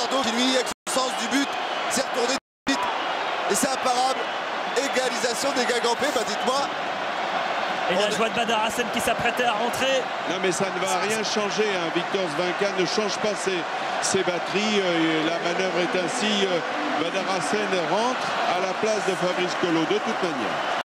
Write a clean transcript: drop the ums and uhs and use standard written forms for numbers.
Bernardo qui lui, avec son sens du but, s'est retourné vite. Et c'est imparable. Égalisation des Gagampé, bah dites-moi. Et la joie de Badar Hassen qui s'apprêtait à rentrer. Non mais ça ne va rien changer, hein. Victor Zvinka ne change pas ses batteries. La manœuvre est ainsi. Badar Hassen rentre à la place de Fabrice Collot de toute manière.